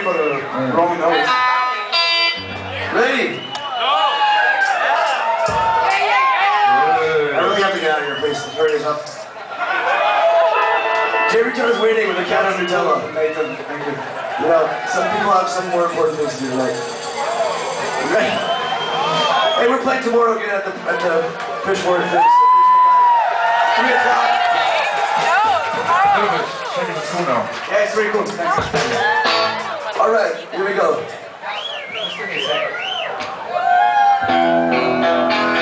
for the wrong notes. Ready? I really have to get out of here, please. Hurry this up. Jerry John's waiting with a cat on Nutella. Thank you. Thank you. You know, some people have some more important things to do tonight. Right? Hey, we're playing tomorrow again at the Fishboard thing. 3 o'clock. It's cool now. Yeah, it's pretty cool. Thanks. All right, here we go.